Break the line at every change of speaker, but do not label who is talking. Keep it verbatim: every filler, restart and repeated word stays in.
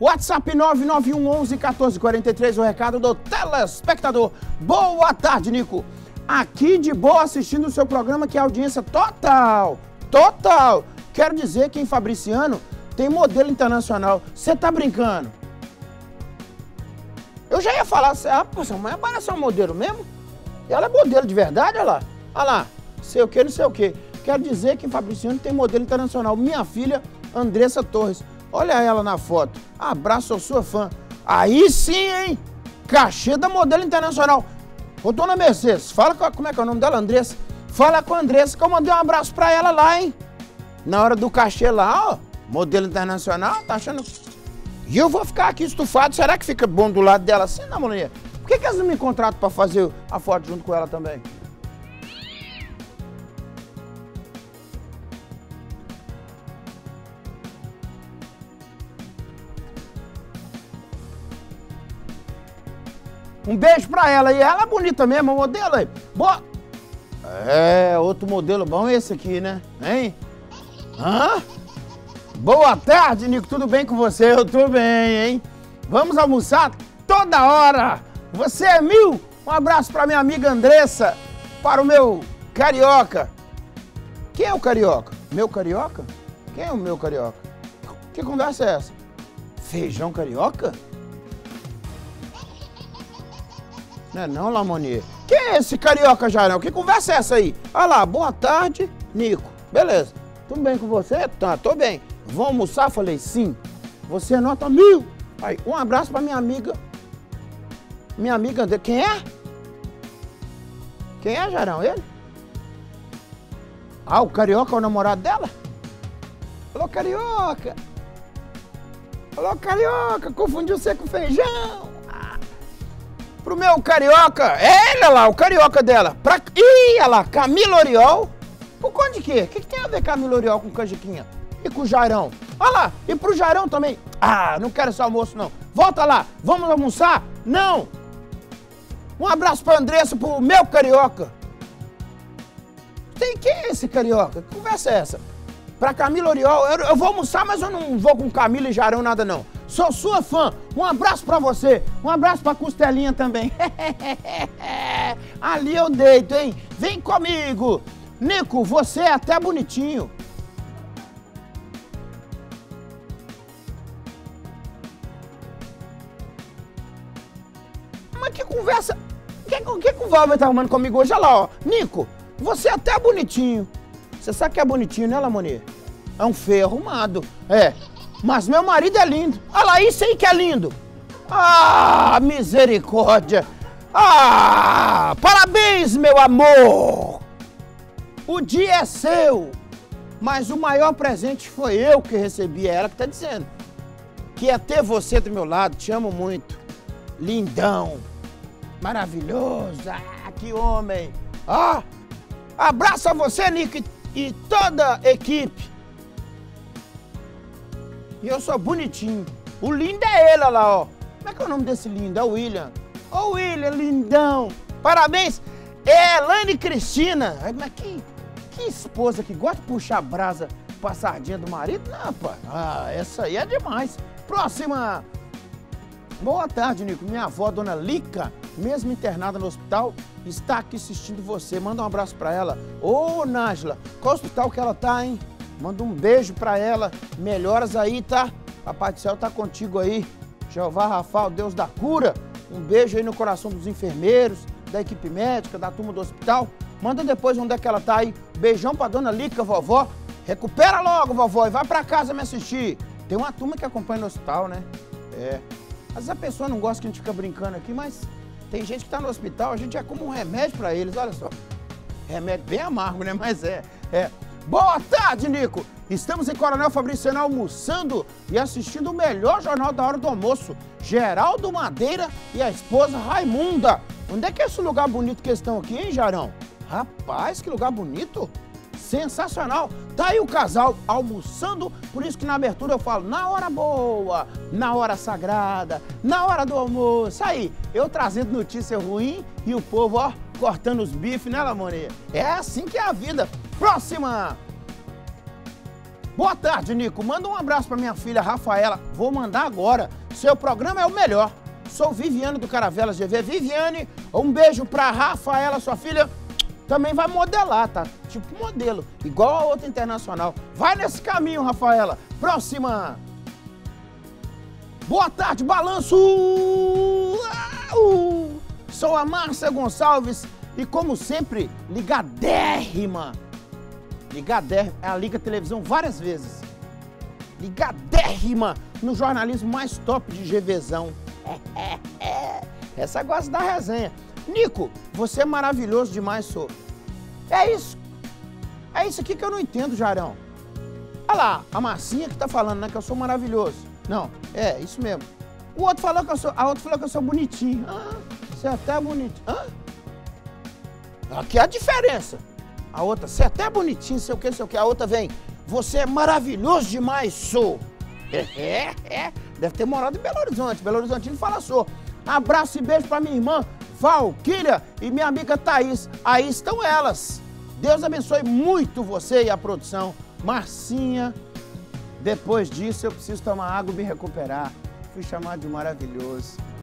WhatsApp nove nove um onze quatorze quarenta e três, o recado do telespectador. Boa tarde, Nico. Aqui de boa assistindo o seu programa, que é audiência total, total. Quero dizer que em Fabriciano tem modelo internacional. Você tá brincando? Eu já ia falar, ah, pô, essa mãe parece um modelo mesmo? Ela é modelo de verdade, olha lá. Olha lá, sei o que, não sei o que. Quero dizer que em Fabriciano tem modelo internacional. Minha filha, Andressa Torres. Olha ela na foto. Abraço, sou sua fã. Aí sim, hein? Cachê da modelo internacional. Ô, dona Mercedes, fala com a, como é que é o nome dela, Andressa? Fala com a Andressa que eu mandei um abraço pra ela lá, hein? Na hora do cachê lá, ó. Modelo internacional, tá achando... E eu vou ficar aqui estufado. Será que fica bom do lado dela assim, não, mulher? Por que que elas não me contratam pra fazer a foto junto com ela também? Um beijo pra ela. E ela é bonita mesmo, o modelo aí. Boa. É, outro modelo bom esse aqui, né? Hein? Hã? Boa tarde, Nico. Tudo bem com você? Eu tô bem, hein? Vamos almoçar toda hora. Você é mil. Um abraço pra minha amiga Andressa. Para o meu carioca. Quem é o carioca? Meu carioca? Quem é o meu carioca? Que conversa é essa? Feijão carioca? Não é não, Lamonier? Quem é esse carioca, Jarão? Que conversa é essa aí? Olha lá, boa tarde, Nico. Beleza. Tudo bem com você? Tá, tô bem. Vamos almoçar? Falei, sim. Você é nota mil. Aí, um abraço pra minha amiga. Minha amiga André. Quem é? Quem é, Jarão? Ele? Ah, o carioca é o namorado dela? Alô, carioca. Alô, carioca. Confundiu você com feijão. Pro meu carioca, é ele lá, o carioca dela. Pra... Ih, olha lá, Camila Oriol. Por conta de quê? O que, que tem a ver Camila Oriol com Canjiquinha? E com o Jarão? Olha lá, e pro Jarão também. Ah, não quero esse almoço, não. Volta lá, vamos almoçar? Não. Um abraço pra Andressa, pro meu carioca. Tem quem é esse carioca? Que conversa é essa? Pra Camila Oriol, eu, eu vou almoçar, mas eu não vou com Camila e Jarão nada, não. Sou sua fã. Um abraço pra você. Um abraço pra Costelinha também. Ali eu deito, hein? Vem comigo. Nico, você é até bonitinho. Mas que conversa... Que, que, que o Val vai estar arrumando comigo hoje? Olha lá, ó. Nico, você é até bonitinho. Você sabe que é bonitinho, né, Lamonier? É um feio arrumado. É. Mas meu marido é lindo. Olha lá, isso aí que é lindo. Ah, misericórdia. Ah, parabéns, meu amor. O dia é seu. Mas o maior presente foi eu que recebi. É ela que tá dizendo. Que é ter você do meu lado. Te amo muito. Lindão. Maravilhoso. Ah, que homem. Ah, abraço a você, Nico, e, e toda a equipe. E eu sou bonitinho. O lindo é ele, olha lá, ó. Como é que é o nome desse lindo? É o William. Ô, oh, William, lindão. Parabéns. É Elaine Cristina. Mas que, que esposa que gosta de puxar a brasa pra sardinha do marido? Não, pá. Ah, essa aí é demais. Próxima. Boa tarde, Nico. Minha avó, dona Lica, mesmo internada no hospital, está aqui assistindo você. Manda um abraço pra ela. Ô, Nájila, qual hospital que ela tá, hein? Manda um beijo pra ela. Melhoras aí, tá? Papai do céu tá contigo aí. Jeová Rafael, Deus da cura. Um beijo aí no coração dos enfermeiros, da equipe médica, da turma do hospital. Manda depois onde é que ela tá aí. Beijão pra dona Lica, vovó. Recupera logo, vovó, e vai pra casa me assistir. Tem uma turma que acompanha no hospital, né? É. Às vezes a pessoa não gosta que a gente fica brincando aqui, mas tem gente que tá no hospital, a gente é como um remédio pra eles, olha só. Remédio bem amargo, né? Mas é, é. Boa tarde, Nico! Estamos em Coronel Fabriciano almoçando e assistindo o melhor jornal da hora do almoço. Geraldo Madeira e a esposa Raimunda. Onde é que é esse lugar bonito que estão aqui, hein, Jarão? Rapaz, que lugar bonito! Sensacional! Tá aí o casal almoçando, por isso que na abertura eu falo na hora boa, na hora sagrada, na hora do almoço. Aí, eu trazendo notícia ruim e o povo, ó, cortando os bifes, né, Lamoninha? É assim que é a vida. Próxima! Boa tarde, Nico. Manda um abraço pra minha filha Rafaela. Vou mandar agora. Seu programa é o melhor. Sou Viviane do Caravelas G V. Viviane, um beijo pra Rafaela, sua filha. Também vai modelar, tá? Tipo modelo, igual a outra internacional. Vai nesse caminho, Rafaela. Próxima. Boa tarde, Balanço. Uh, sou a Márcia Gonçalves e, como sempre, ligadérrima. Ligadérrima, ela liga a televisão várias vezes. Ligadérrima no jornalismo mais top de GVzão. Essa gosta da resenha. Nico, você é maravilhoso demais, sou. É isso. É isso aqui que eu não entendo, Jarão. Olha lá, a Marcinha que tá falando, né, que eu sou maravilhoso. Não, é, isso mesmo. O outro falou que eu sou, a outra falou que eu sou bonitinho. Ah, você é até bonitinho. Hã? Aqui é a diferença. A outra, você é até bonitinho, sei o que, sei o que. A outra vem, você é maravilhoso demais, sou. É, é. Deve ter morado em Belo Horizonte. Belo Horizonte não fala sou. Abraço e beijo pra minha irmã Valquíria e minha amiga Thaís. Aí estão elas. Deus abençoe muito você e a produção. Marcinha, depois disso eu preciso tomar água e me recuperar. Fui chamado de maravilhoso.